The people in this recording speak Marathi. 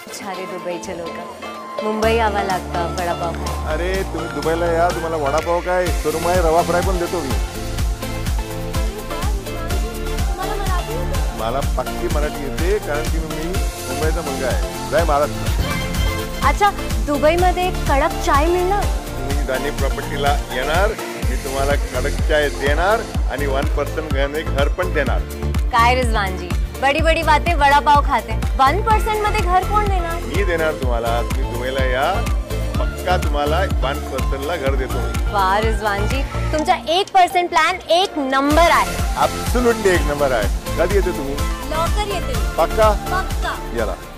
छारे दुबईचे लोक मुंबई यावं लागतं वडापाव खायला. अरे तुम्ही दुबईला या, तुम्हाला वडापाव काय सुरमई रवा फ्राय पण देतो मी. मला पक्की मराठी येते कारण की मी मुंबईचा मुलगा आहे. जय महाराष्ट्र. अच्छा, दुबईमध्ये कडक चाय मिळणार? तुम्ही दानी प्रॉपर्टीला येणार, मी तुम्हाला कडक चाय देणार आणि 1% घर पण देणार. काय रिजवानजी, बडी बडी बातें वडापाव खाते, 1% मध्ये घर कोण देणार? मी देणार तुम्हाला. तुम्ही दुबईला या, पक्का तुम्हाला 1% ला घर देतो मी. वाह रिजवानजी, तुमचा 1% प्लॅन एक नंबर आहे. ॲब्सोल्युटली एक नंबर आहे. कधी येते तुम्ही? लवकर येते. पक्का पक्का. याला